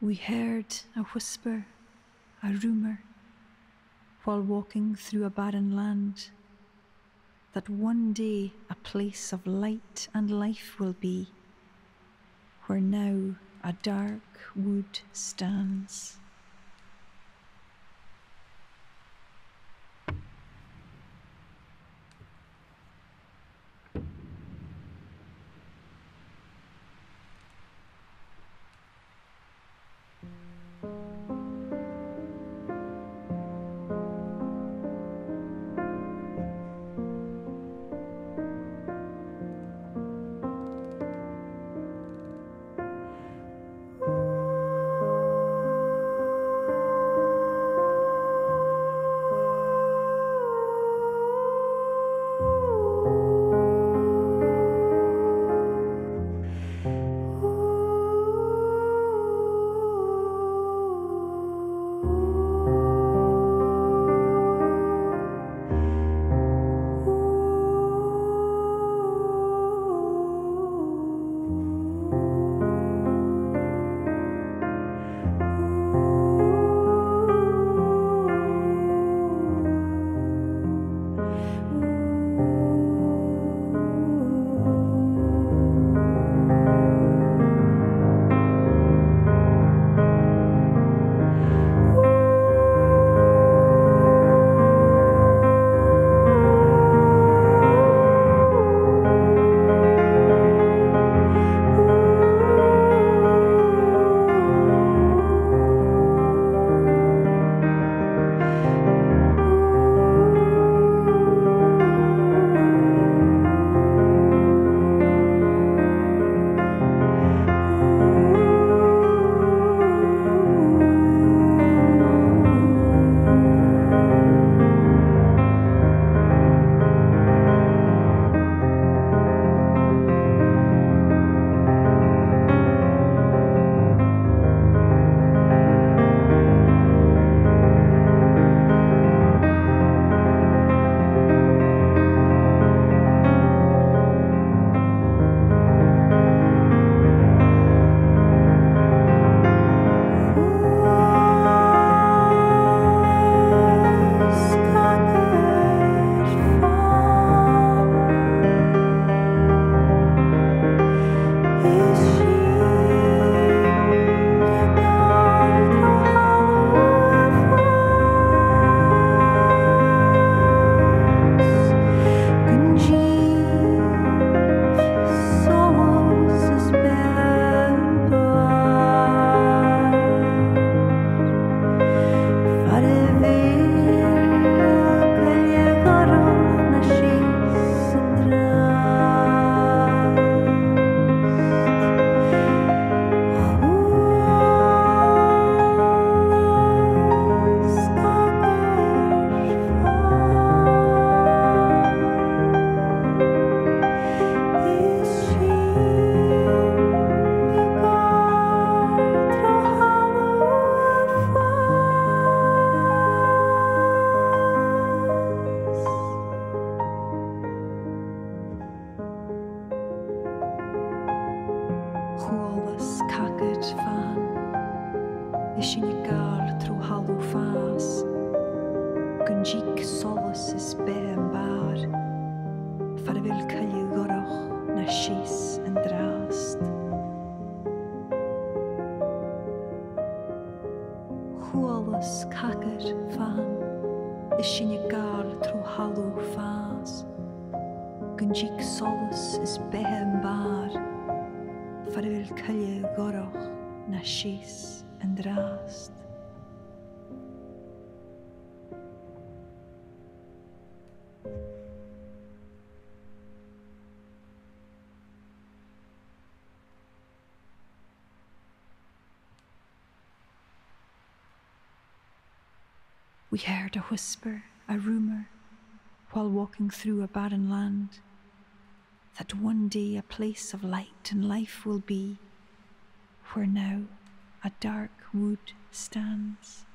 We heard a whisper, a rumour, while walking through a barren land, that one day a place of light and life will be, where now a dark wood stands. Fowlis cagad fan, is sin gal tro halw fas, gynjig solus is be yn bar, farfil cyllu goroch na sys yn drast. Fowlis cagad fan, is sin gal tro halw fas, gynjig solus is be yn bar, farfil cyllu goroch na sys yn drast. We heard a whisper, a rumour, while walking through a barren land, that one day a place of light and life will be, where now a dark wood stands.